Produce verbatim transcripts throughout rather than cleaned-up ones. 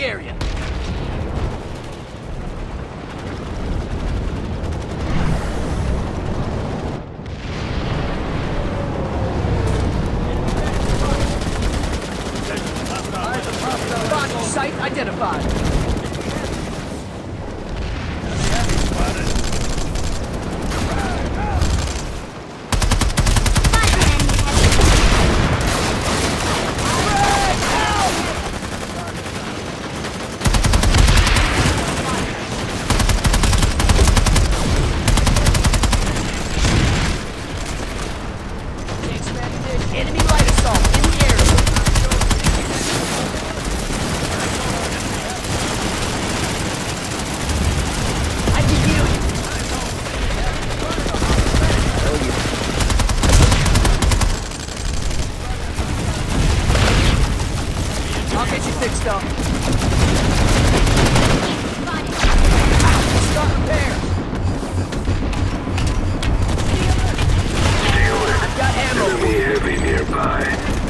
area. Roger, site identified. Enemy light assault in the area. I can heal you. I'll get you fixed up. Start repairs. I've got ammo. Enemy heavy nearby.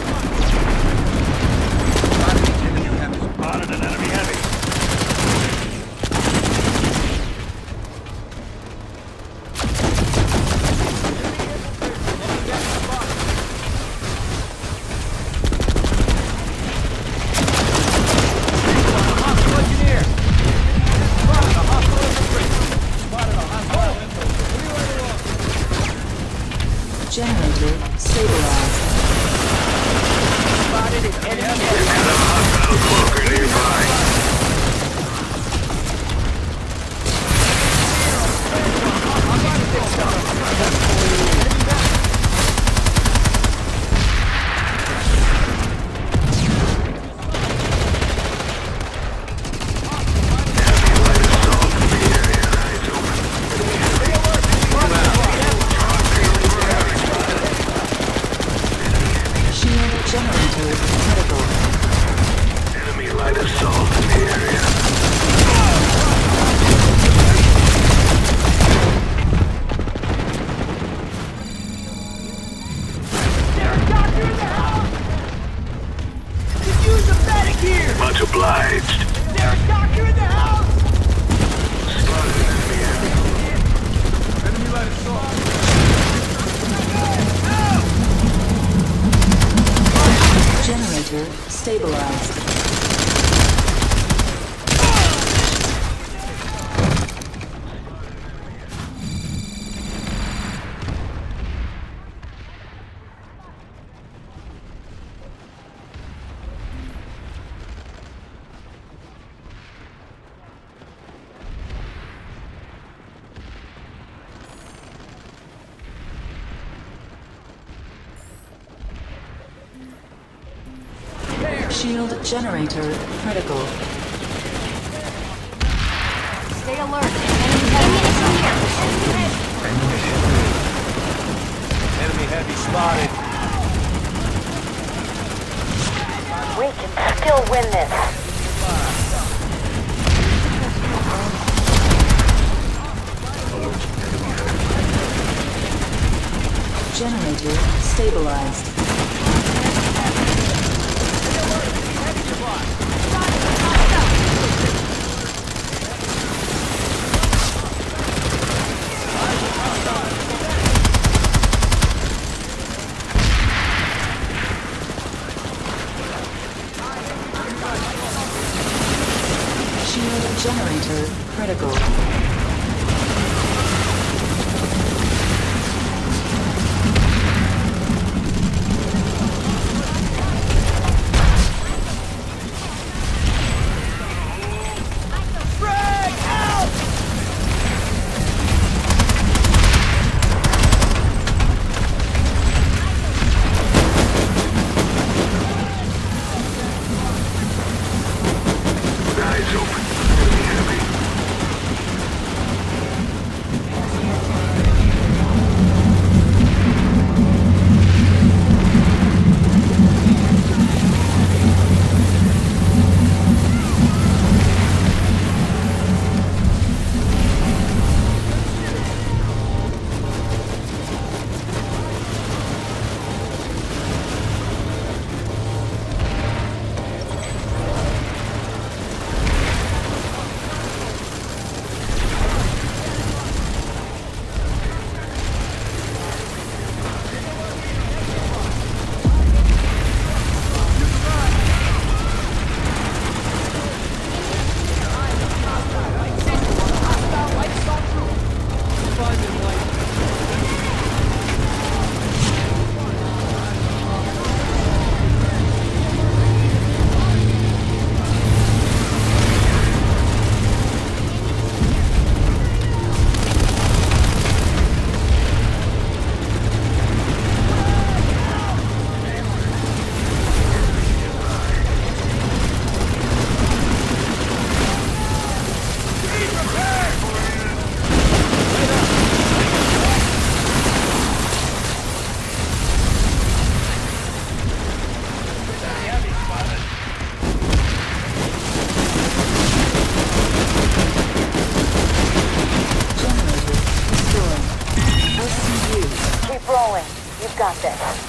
Spotted an enemy heavy. Hostile engineer. Spotted a hostile infantry. Spotted a hostile infantry. Generator stabilized. Spotted an enemy heavy. Got a hostile bunker nearby. I'll get you fixed up. Shield generator critical. Enemy light assault in the area. There a doctor in the house! Could use a medic here! Much obliged. There a doctor in the house! Spotted an enemy heavy. Enemy light assault. Generator stabilized. Shield generator critical. Stay alert. Ammunition here. Enemy heavy spotted. We can still win this. Generator stabilized. Shield generator critical. Eyes open. Enemy heavy. going. You've got this.